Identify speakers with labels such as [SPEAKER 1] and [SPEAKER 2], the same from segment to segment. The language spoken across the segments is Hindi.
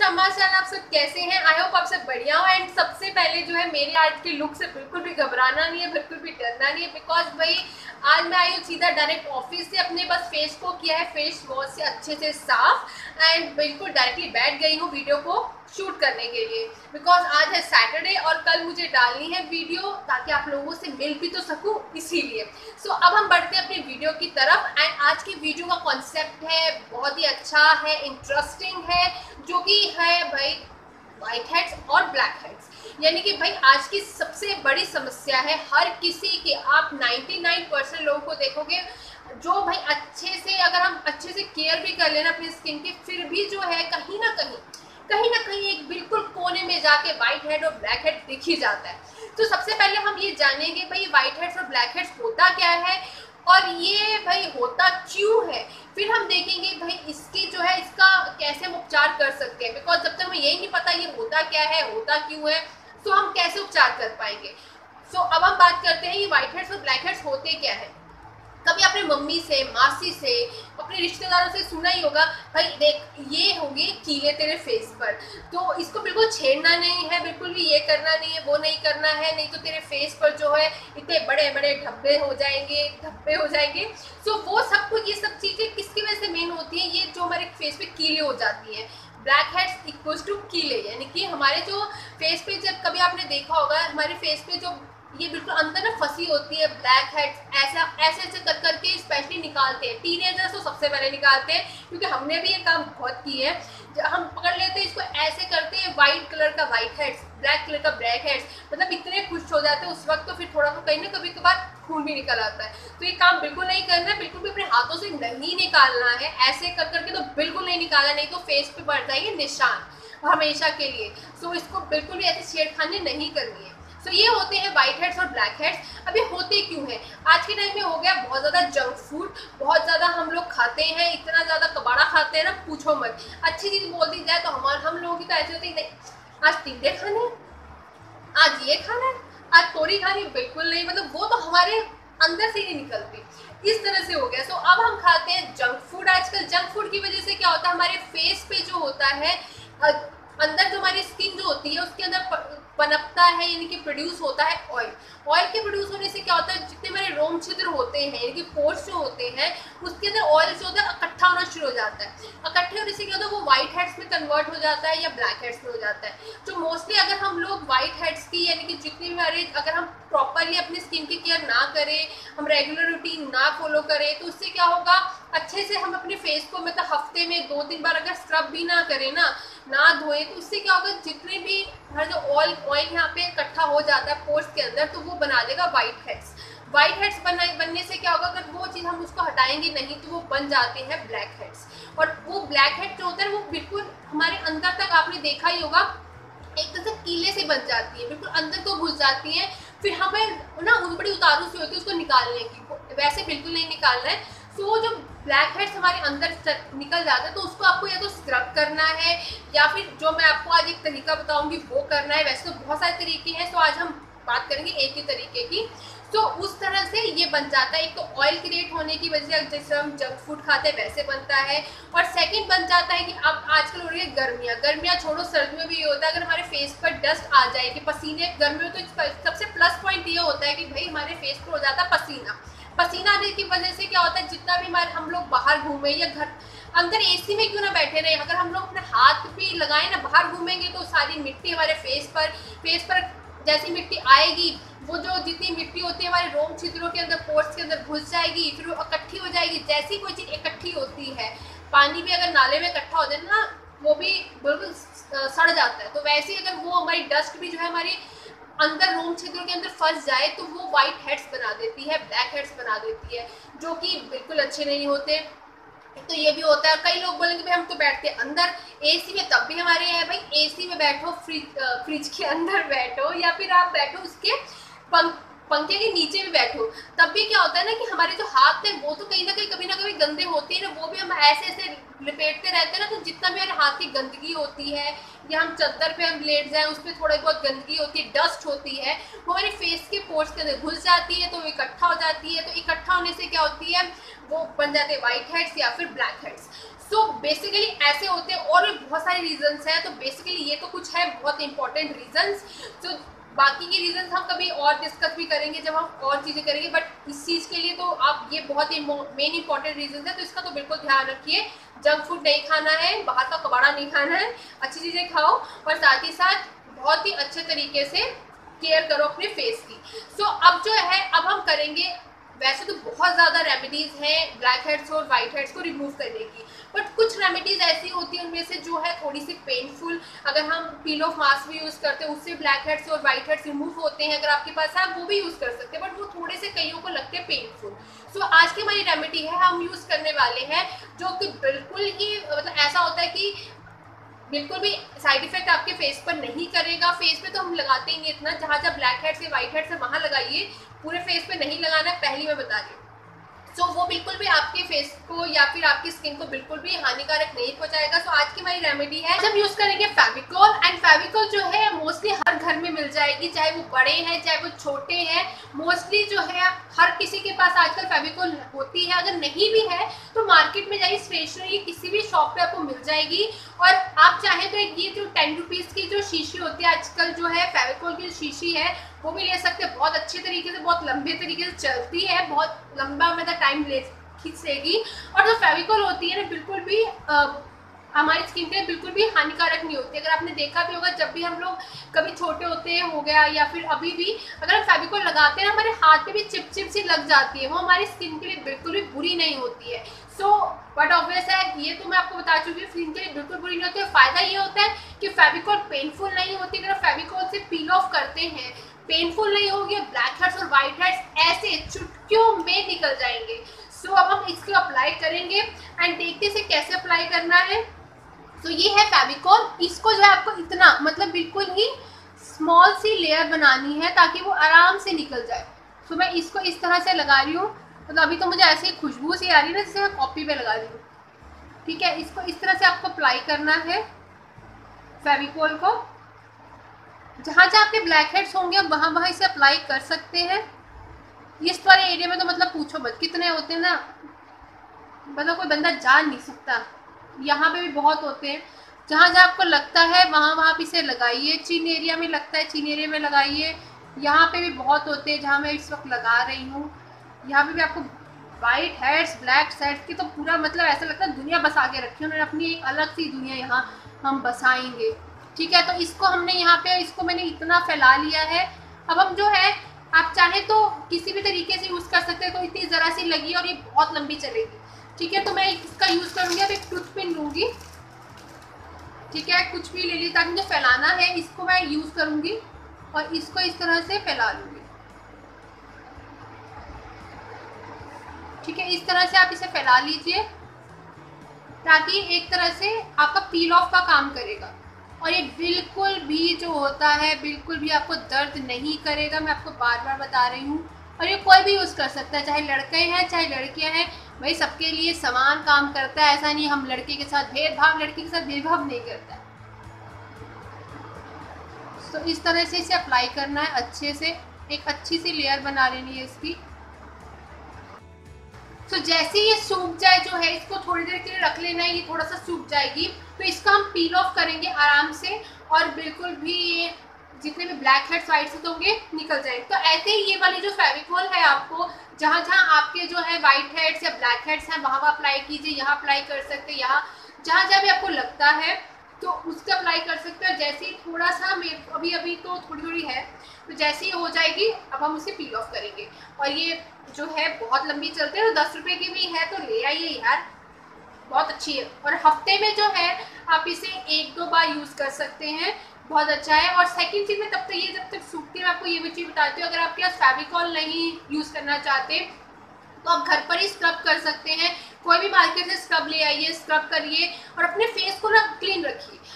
[SPEAKER 1] समाचार, आप सब कैसे हैं? आई होप आप सब बढ़िया हो। एंड सबसे पहले जो है, मेरे आज के लुक से बिल्कुल भी घबराना नहीं है, बिल्कुल भी डरना नहीं है, बिकॉज भाई आज मैं आई हूँ सीधा डायरेक्ट ऑफिस से। अपने बस फेस को किया है फेस वॉश से अच्छे से साफ, एंड बिल्कुल डायरेक्टली बैठ गई हूँ वीडियो को शूट करने के लिए, बिकॉज आज है सैटरडे और कल मुझे डालनी है वीडियो ताकि आप लोगों से मिल भी तो सकूं, इसीलिए। सो अब हम बढ़ते हैं अपनी वीडियो की तरफ। एंड आज की वीडियो का कॉन्सेप्ट है बहुत ही अच्छा है, इंटरेस्टिंग है, जो कि है भाई वाइट हेड्स और ब्लैक हेड्स। यानी कि भाई आज की सबसे बड़ी समस्या है हर किसी की। आप 99% लोगों को देखोगे जो भाई अच्छे से, अगर हम अच्छे से केयर भी कर लेना अपनी स्किन की, फिर भी जो है कहीं ना कहीं एक बिल्कुल कोने में जाके व्हाइट हेड और ब्लैक हेड दिख ही जाता है। तो सबसे पहले हम ये जानेंगे भाई व्हाइट हेड्स और ब्लैक हेड्स होता क्या है और ये भाई होता क्यों है। फिर हम देखेंगे भाई इसकी जो है, इसका कैसे हम उपचार कर सकते हैं, बिकॉज जब तक हमें यही नहीं पता ये होता क्या है, होता क्यों है, तो हम कैसे उपचार कर पाएंगे। सो अब हम बात करते हैं ये व्हाइट हेड्स और ब्लैक हेड्स होते क्या है। कभी आपने मम्मी से, मासी से, अपने रिश्तेदारों से सुना ही होगा, भाई देख ये होंगे कीले तेरे फेस पर, तो इसको बिल्कुल छेड़ना नहीं है, बिल्कुल भी ये करना नहीं है, वो नहीं करना है, नहीं तो तेरे फेस पर जो है इतने बड़े बड़े धब्बे हो जाएंगे। सो वो सब कुछ, ये सब चीज़ें किसकी वजह से मेन होती है, ये जो हमारे फेस पे कीले हो जाती हैं। ब्लैक हेड्स इक्वल्स टू कीले, यानी कि हमारे जो फेस पे, जब कभी आपने देखा होगा हमारे फेस पे जो ये बिल्कुल अंदर ना फंसी होती है ब्लैक हेड्स, ऐसे कर करके स्पेशली निकालते हैं टीनेजर्स, तो सबसे पहले निकालते हैं, क्योंकि हमने भी ये काम बहुत किए हैं। हम पकड़ लेते हैं इसको, ऐसे करते हैं, व्हाइट कलर का व्हाइट हेड्स, ब्लैक कलर का ब्लैक हेड्स, मतलब इतने खुश हो जाते हैं उस वक्त, तो फिर थोड़ा सा कहीं ना कभी कभार खून भी निकल आता है। तो ये काम बिल्कुल नहीं करना है, बिल्कुल भी अपने हाथों से नहीं निकालना है, ऐसे कर करके तो बिल्कुल नहीं निकालना, नहीं तो फेस पे बढ़ जाएंगे निशान हमेशा के लिए। सो इसको बिल्कुल भी ऐसे छेड़खानी नहीं करनी है। तो ये होते हैं व्हाइट हेड्स और ब्लैक हेड्स। अब ये होते क्यों हैं? आज के टाइम में हो गया बहुत ज़्यादा जंक फूड, बहुत ज़्यादा हम लोग खाते हैं, इतना ज़्यादा कबाड़ा खाते हैं ना, पूछो मत। अच्छी चीज़ बोल दी जाए तो हम लोगों की तो ऐसे होती नहीं, आज टिंडे खाने, आज ये खाना है, आज तोरी खानी, बिल्कुल नहीं, मतलब वो तो हमारे अंदर से ही नहीं निकलती, इस तरह से हो गया। सो अब हम खाते हैं जंक फूड। आजकल जंक फूड की वजह से क्या होता है, हमारे फेस पे जो होता है अंदर, जो हमारी स्किन जो होती है उसके अंदर पनपता है, यानी कि प्रोड्यूस होता है ऑयल। ऑयल के प्रोड्यूस होने से क्या होता है, जितने हमारे रोम छिद्र होते हैं, यानी कि पोर्स जो होते हैं, उसके अंदर ऑयल जो होता है इकट्ठा होना शुरू हो जाता है। इकट्ठे होने से क्या होता है, वो व्हाइट हेड्स में कन्वर्ट हो जाता है या ब्लैक हेड्स में हो जाता है। तो मोस्टली अगर हम लोग व्हाइट हेड्स की, यानी कि जितनी भी हमारे, अगर हम प्रॉपरली अपनी स्किन की केयर ना करें, हम रेगुलर रूटीन ना फॉलो करें, तो उससे क्या होगा, अच्छे से हम अपने फेस को, मतलब हफ्ते में 2-3 बार अगर स्क्रब भी ना करें ना धोएं, तो उससे क्या होगा, जितने भी हर जो ऑयल यहाँ पे इकट्ठा हो जाता है पोर्स के अंदर, तो वो बना देगा व्हाइट हेड्स। व्हाइट हेड्स बनने से क्या होगा, अगर वो चीज़ हम उसको हटाएंगे नहीं तो वो बन जाते हैं ब्लैक हेड्स। और वो ब्लैक हेड जो होता है वो बिल्कुल हमारे अंदर तक, आपने देखा ही होगा, एक तरह से कीले से बन जाती है, बिल्कुल अंदर तो घुस जाती है, फिर हमें ना बड़ी उतारू सी होती है उसको निकालने की, वैसे बिल्कुल नहीं निकालना है। तो जो ब्लैक हेड्स हमारे अंदर निकल जाता है, तो उसको आपको या तो स्क्रब करना है, या फिर जो मैं आपको आज एक तरीका बताऊंगी वो करना है। वैसे तो बहुत सारे तरीके हैं, तो आज हम बात करेंगे एक ही तरीके की। तो उस तरह से ये बन जाता है। एक तो ऑयल क्रिएट होने की वजह से, जैसे हम जंक फूड खाते हैं वैसे बनता है, और सेकंड बन जाता है कि अब आजकल हो रही है गर्मियाँ छोड़ो, सर्दियों में भी ये होता है, अगर हमारे फेस पर डस्ट आ जाए कि पसीने, गर्मियों में तो सबसे प्लस पॉइंट ये होता है कि भाई हमारे फेस पर हो जाता है पसीना आने की वजह से क्या होता है, जितना भी हमारे हम लोग बाहर घूमे या घर अंदर एसी में क्यों ना बैठे रहे, अगर हम लोग अपने हाथ भी लगाए ना, बाहर घूमेंगे तो सारी मिट्टी हमारे फेस पर जैसी मिट्टी आएगी, वो जो जितनी मिट्टी होती है हमारे रोम छिद्रों के अंदर, पोर्स के अंदर घुस जाएगी, फिर वो इकट्ठी हो जाएगी। जैसी कोई चीज़ इकट्ठी होती है, पानी भी अगर नाले में इकट्ठा हो जाए ना, वो भी बिल्कुल सड़ जाता है, तो वैसे ही अगर वो हमारी डस्ट भी जो है हमारी अंदर रोम छिद्रों के अंदर फंस जाए, तो वो व्हाइट हेड्स बना देती है, ब्लैक हेड्स बना देती है, जो कि बिल्कुल अच्छे नहीं होते। तो ये भी होता है। कई लोग बोलेंगे भाई हम तो बैठते हैं अंदर एसी में, तब भी हमारे यहाँ भाई एसी में बैठो, फ्रिज के अंदर बैठो, या फिर आप बैठो उसके पंखे के नीचे भी बैठो तब भी क्या होता है ना कि हमारे जो हाथ है वो तो कहीं ना कभी गंदे होते हैं ना, वो भी हम ऐसे ऐसे लपेटते रहते हैं ना, तो जितना भी हमारे हाथ की गंदगी होती है या हम चद्दर पे हम लेट जाए उस पर थोड़ी बहुत गंदगी होती है, डस्ट होती है, वो हमारे फेस के पोर्स के अंदर घुस जाती है, तो वो इकट्ठा हो जाती है। तो इकट्ठा होने से क्या होती है, वो बन जाते हैं व्हाइट हेड्स या फिर ब्लैक हेड्स। सो बेसिकली ऐसे होते हैं, और भी बहुत सारे रीजंस हैं। तो बेसिकली ये तो कुछ है बहुत इंपॉर्टेंट रीजंस। तो बाकी के रीजंस हम कभी और डिस्कस भी करेंगे जब हम और चीज़ें करेंगे, बट इस चीज़ के लिए तो आप ये बहुत ही मेन इंपॉर्टेंट रीजंस है, तो इसका तो बिल्कुल ध्यान रखिए। जंक फूड नहीं खाना है, बाहर का कबाड़ा नहीं खाना है, अच्छी चीज़ें खाओ और साथ ही साथ बहुत ही अच्छे तरीके से केयर करो अपने फेस की। सो अब जो है, अब हम करेंगे, वैसे तो बहुत ज़्यादा रेमेडीज़ हैं ब्लैक हेड्स और वाइट हेड्स को रिमूव करने की, बट कुछ रेमेडीज़ ऐसी होती हैं उनमें से जो है थोड़ी सी पेनफुल। अगर हम पील ऑफ मास्क भी यूज़ करते हैं उससे ब्लैक हेड्स और वाइट हेड्स रिमूव होते हैं, अगर आपके पास है वो भी यूज़ कर सकते हैं, बट वो थोड़े से कईयों को लगते हैं पेनफुल। सो आज की हमारी रेमेडी है, हम यूज़ करने वाले हैं जो कि बिल्कुल ही मतलब ऐसा होता है कि बिल्कुल भी साइड इफेक्ट आपके फेस पर नहीं करेगा। फेस पे तो हम लगाते ही नहीं इतना, जहाँ जहाँ ब्लैक हेड्स या वाइट हेड्स है वहाँ लगाइए, पूरे फेस पे नहीं लगाना है, पहली मैं बता रही हूँ। सो वो बिल्कुल भी आपके फेस को या फिर आपकी स्किन को बिल्कुल भी हानिकारक नहीं पहुंचाएगा। सो आज की हमारी रेमेडी है, हम यूज करेंगे फेविकोल। एंड फेविकोल जो है मोस्टली हर घर में मिल जाएगी, चाहे वो बड़े हैं चाहे वो छोटे हैं, मोस्टली जो है हर किसी के पास आजकल फेविकोल होती है। अगर नहीं भी है तो मार्केट में जाइए, स्टेशनरी किसी भी शॉप पे आपको मिल जाएगी। और आप चाहे तो ये जो 10 रुपीज़ की जो शीशी होती है आजकल जो है फेविकोल की शीशी है वो भी ले सकते हैं, बहुत अच्छे तरीके से, बहुत लंबे तरीके से चलती है, बहुत लंबा मतलब टाइम ले खींचेगी। और जो फेविकोल होती है ना बिल्कुल भी हमारी स्किन के लिए बिल्कुल भी हानिकारक नहीं होती। अगर आपने देखा भी होगा, जब भी हम लोग कभी छोटे होते हैं हो गया या फिर अभी भी अगर हम फेविकोल लगाते हैं हमारे हाथ पे भी चिपचिप सी लग जाती है, वो हमारी स्किन के लिए बिल्कुल भी बुरी नहीं होती है। सो बट ऑब्वियस है, ये तो मैं आपको बता चुकी हूँ, स्किन के लिए बिल्कुल बुरी नहीं होती है। फायदा ये होता है कि फेविकोल पेनफुल नहीं होती, अगर फेविकोल से पील ऑफ करते हैं पेनफुल नहीं होगी, ब्लैक हेड्स और वाइट हेड्स ऐसे चुटकियों में निकल जाएंगे। सो अब हम इसको अप्लाई करेंगे एंड देखते से कैसे अप्लाई करना है। तो ये है फेविकोल, इसको जो है आपको इतना मतलब बिल्कुल ही स्मॉल सी लेयर बनानी है ताकि वो आराम से निकल जाए। तो मैं इसको इस तरह से लगा रही हूँ, मतलब अभी तो मुझे ऐसे ही खुशबू सी आ रही है ना जैसे मैं कॉपी पे लगा रही हूँ। ठीक है, इसको इस तरह से आपको अप्लाई करना है फेविकोल को। जहाँ जहाँ आपके ब्लैक हेड्स होंगे वहाँ वहाँ इसे अप्लाई कर सकते हैं। इस वाले एरिया में तो मतलब पूछो मत कितने होते हैं ना, मतलब कोई बंदा जान नहीं सकता। यहाँ पे भी बहुत होते हैं, जहाँ जहाँ आपको लगता है वहाँ वहाँ पे इसे लगाइए। चिन एरिया में लगता है चिन एरिया में लगाइए, यहाँ पे भी बहुत होते हैं जहाँ मैं इस वक्त लगा रही हूँ। यहाँ पे भी आपको वाइट हेड्स ब्लैक हेड्स की तो पूरा मतलब ऐसा लगता है दुनिया बसा के रखी है उन्होंने, अपनी एक अलग सी दुनिया यहाँ हम बसाएंगे। ठीक है, तो इसको हमने यहाँ पे इसको मैंने इतना फैला लिया है। अब हम जो है आप चाहे तो किसी भी तरीके से यूज़ कर सकते हैं, तो इतनी ज़रा सी लगी और ये बहुत लंबी चलेगी। ठीक है, तो मैं इसका यूज़ करूँगी, अब एक टूथ पिन लूँगी। ठीक है, कुछ भी ले ली ताकि मुझे फैलाना है, इसको मैं यूज़ करूँगी और इसको इस तरह से फैला लूँगी। ठीक है, इस तरह से आप इसे फैला लीजिए ताकि एक तरह से आपका पील ऑफ का काम करेगा। और ये बिल्कुल भी जो होता है बिल्कुल भी आपको दर्द नहीं करेगा, मैं आपको बार बार बता रही हूँ। और ये कोई भी यूज़ कर सकता है, चाहे लड़के हैं चाहे लड़कियाँ हैं, भाई सबके लिए समान काम करता है। ऐसा नहीं हम लड़के के साथ भेदभाव, लड़की के साथ भेदभाव नहीं करता है। तो इस तरह से इसे अप्लाई करना है अच्छे से, एक अच्छी सी लेयर बना लेनी है इसकी। तो जैसे ये सूख जाए जो है, इसको थोड़ी देर के लिए रख लेना है, ये थोड़ा सा सूख जाएगी तो इसका हम पील ऑफ करेंगे आराम से और बिल्कुल भी ये जितने भी ब्लैक हेड्स वाइट हेड्स होंगे निकल जाएंगे। तो ऐसे ही ये वाली जो फेविकोल है आपको जहाँ जहाँ आपके जो है वाइट हेड्स या ब्लैक हेड्स हैं वहाँ अप्लाई कीजिए, यहाँ अप्लाई कर सकते हैं, यहाँ जहाँ जहाँ भी आपको लगता है तो उसका अप्लाई कर सकते हैं। जैसे ही थोड़ा सा अभी अभी तो थोड़ी थोड़ी है, तो जैसे ही हो जाएगी अब हम उसे पील ऑफ करेंगे। और ये जो है बहुत लंबी चलते हैं, तो 10 रुपये की भी है तो ले आइए यार, बहुत अच्छी है। और हफ्ते में जो है आप इसे 1-2 बार यूज़ कर सकते हैं, बहुत अच्छा है। और सेकंड चीज़ में तब तक ये जब तक सूखती है मैं आपको ये भी चीज़ बताती हूँ, अगर आपके पास फेविकॉल नहीं यूज़ करना चाहते तो आप घर पर ही स्क्रब कर सकते हैं। कोई भी मार्केट से स्क्रब ले आइए, स्क्रब करिए और अपने फेस को ना क्लीन रखिए। मतलब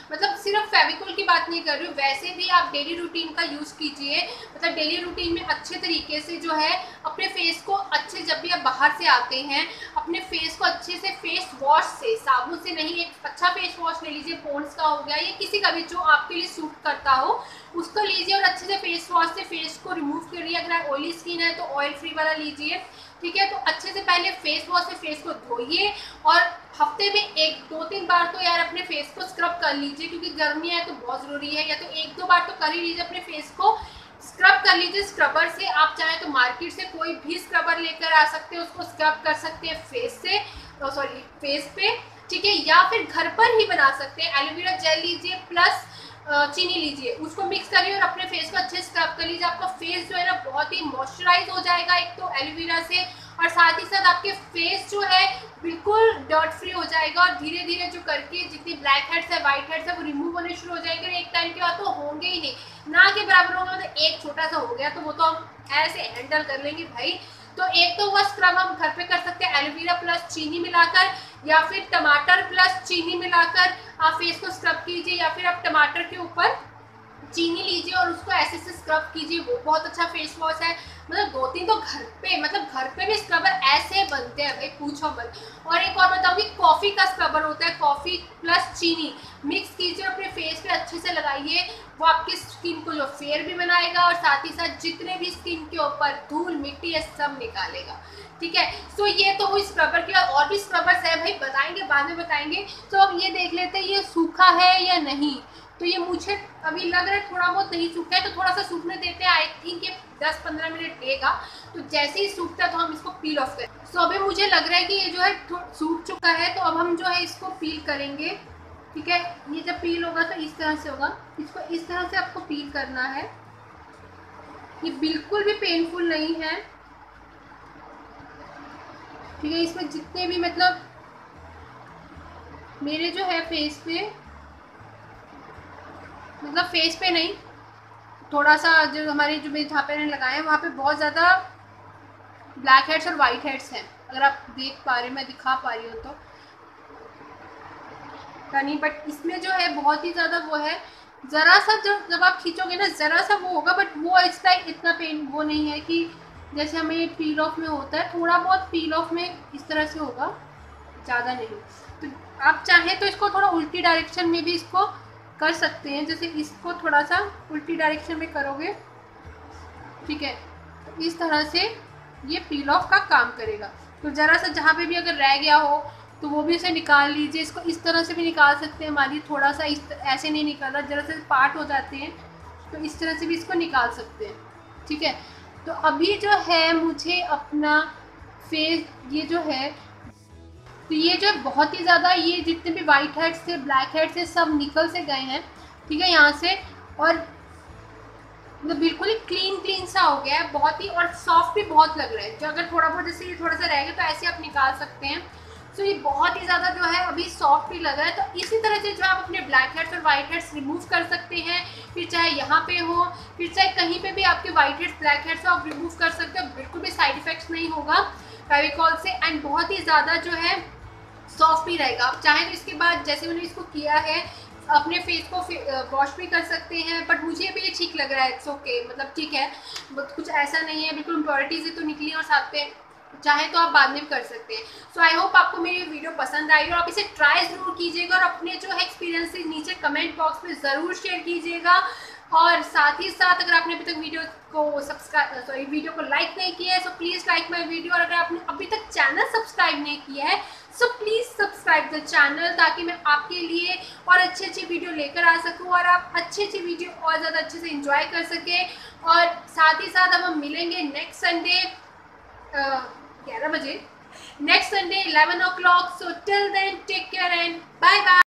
[SPEAKER 1] सिर्फ फेविकोल की बात नहीं कर रही हूँ, वैसे भी आप डेली रूटीन का यूज़ कीजिए। मतलब डेली रूटीन में अच्छे तरीके से जो है अपने फेस को अच्छे, जब भी आप बाहर से आते हैं अपने फेस को अच्छे से फेस वॉश से, साबुन से नहीं, एक अच्छा फेस वॉश ले लीजिए, पॉन्ड्स का हो गया या किसी का भी जो आपके लिए सूट करता हो उसको लीजिए और अच्छे से फेस वॉश से फेस को रिमूव करिए। अगर ऑयली स्किन है तो ऑयल फ्री वाला लीजिए, ठीक है। तो अच्छे से पहले फेस वॉश से फेस को धोइए और हफ्ते में 1-2-3 बार तो यार अपने फेस को स्क्रब कर लीजिए, क्योंकि गर्मी है तो बहुत ज़रूरी है। या तो 1-2 बार तो कर ही लीजिए, अपने फेस को स्क्रब कर लीजिए स्क्रबर से। आप चाहें तो मार्केट से कोई भी स्क्रबर लेकर आ सकते हैं, उसको स्क्रब कर सकते हैं फेस से, सॉरी फेस पे, ठीक है। या फिर घर पर ही बना सकते हैं, एलोवेरा जेल लीजिए प्लस चीनी लीजिए, उसको मिक्स करिए और अपने फेस को अच्छे स्क्रब कर लीजिए। आपका फेस जो है ना बहुत ही मॉइस्चराइज हो जाएगा एक तो एलोवेरा से, और साथ ही साथ आपके फेस जो है बिल्कुल डर्ट फ्री हो जाएगा और धीरे धीरे जो करके जितनी ब्लैक हेड्स है, वाइट हेड्स है, वो रिमूव होने शुरू हो जाएंगे। एक टाइम के बाद तो होंगे ही नहीं, ना के बराबर होंगे। मतलब एक छोटा सा हो गया तो वो तो हम ऐसे हैंडल कर लेंगे भाई। तो एक तो वह स्क्रब हम घर पे कर सकते हैं एलोवेरा प्लस चीनी मिलाकर, या फिर टमाटर प्लस चीनी मिलाकर आप फेस को स्क्रब कीजिए, या फिर आप टमाटर के ऊपर चीनी लीजिए और उसको ऐसे से स्क्रब कीजिए, वो बहुत अच्छा फेस वॉश है। मतलब 2-3 तो घर पे भी स्क्रबर ऐसे बनते हैं भाई, पूछो मत। और एक और बताऊंगी, कॉफ़ी का स्क्रबर होता है, कॉफ़ी प्लस चीनी मिक्स कीजिए अपने फेस पे अच्छे से लगाइए, वो आपकी स्किन को जो फेयर भी बनाएगा और साथ ही साथ जितने भी स्किन के ऊपर धूल मिट्टी है सब निकालेगा, ठीक है। तो ये तो हुई स्क्रबर की, और भी स्क्रबर्स है भाई, बताएंगे बाद में बताएंगे। तो अब ये देख लेते हैं ये सूखा है या नहीं। तो ये मुझे अभी लग रहा है थोड़ा बहुत नहीं सूखा है, तो थोड़ा सा सूखने देते हैं। आई थिंक ये 10-15 मिनट लेगा, तो जैसे ही सूखता है तो हम इसको पील ऑफ करें। सो अभी मुझे लग रहा है कि ये जो है सूख चुका है, तो अब हम जो है इसको पील करेंगे, ठीक है। ये जब पील होगा तो इस तरह से होगा, इसको इस तरह से आपको पील करना है। ये बिल्कुल भी पेनफुल नहीं है, ठीक है। इसमें जितने भी मतलब मेरे जो है फेस पे, मतलब फेस पे नहीं, थोड़ा सा जो हमारे जो मेरे जहाँ पे मैंने लगाए हैं वहाँ पे बहुत ज़्यादा ब्लैक हेड्स और वाइट हेड्स हैं, अगर आप देख पा रहे, मैं दिखा पा रही हूँ तो नहीं, बट इसमें जो है बहुत ही ज़्यादा वो है। ज़रा सा जब आप खींचोगे ना ज़रा सा वो होगा, बट वो इस टाइप इतना पेन वो नहीं है कि जैसे हमें पील ऑफ में होता है, थोड़ा बहुत पील ऑफ में इस तरह से होगा, ज़्यादा नहीं। तो आप चाहें तो इसको थोड़ा उल्टी डायरेक्शन में भी इसको कर सकते हैं, जैसे इसको थोड़ा सा उल्टी डायरेक्शन में करोगे, ठीक है, तो इस तरह से ये पील ऑफ का काम करेगा। तो ज़रा सा जहाँ पे भी अगर रह गया हो तो वो भी इसे निकाल लीजिए। इसको इस तरह से भी निकाल सकते हैं, हमारी थोड़ा सा ऐसे नहीं निकल रहा, ज़रा से पार्ट हो जाते हैं, तो इस तरह से भी इसको निकाल सकते हैं, ठीक है। तो अभी जो है मुझे अपना फेस ये जो है, तो ये जो बहुत ही ज़्यादा ये जितने भी वाइट हेड्स थे, ब्लैक हेड्स थे, सब निकल से गए हैं, ठीक है, यहाँ से। और मतलब बिल्कुल ही क्लीन सा हो गया है, बहुत ही, और सॉफ्ट भी बहुत लग रहा है। जो अगर थोड़ा बहुत जैसे ये थोड़ा सा रह गया तो ऐसे आप निकाल सकते हैं। तो ये बहुत ही ज़्यादा जो है अभी सॉफ्ट भी लग रहा है। तो इसी तरह से जो आप अपने ब्लैक हेड्स और वाइट हेड्स रिमूव कर सकते हैं, फिर चाहे यहाँ पे हो, फिर चाहे कहीं पे भी आपके वाइट हेड्स ब्लैक हेड्स आप रिमूव कर सकते हो, बिल्कुल भी साइड इफेक्ट्स नहीं होगा फेविकोल से, एंड बहुत ही ज़्यादा जो है सॉफ्ट भी रहेगा। आप चाहें तो इसके बाद जैसे मैंने इसको किया है अपने फेस को वॉश भी कर सकते हैं, बट मुझे भी ये ठीक लग रहा है, इट्स ओके, मतलब ठीक है, कुछ ऐसा नहीं है, बिल्कुल इम्प्योरिटीज ही तो निकली, और साथ पे चाहे तो आप बाद में भी कर सकते हैं। सो आई होप आपको मेरी वीडियो पसंद आई और आप इसे ट्राई ज़रूर कीजिएगा और अपने जो है एक्सपीरियंस नीचे कमेंट बॉक्स में ज़रूर शेयर कीजिएगा। और साथ ही साथ अगर आपने अभी तक वीडियो को लाइक नहीं किया है, so please like my video. और अगर आपने अभी तक चैनल सब्सक्राइब नहीं किया है, so please subscribe the channel, ताकि मैं आपके लिए और अच्छी बवीडियो लेकर आ सकूं और आप अच्छी वीडियो और ज़्यादा अच्छे से एंजॉय कर सकें। और साथ ही साथ अब हम मिलेंगे नेक्स्ट संडे 11 बजे, next Sunday 11 o'clock। So till then take care and bye bye.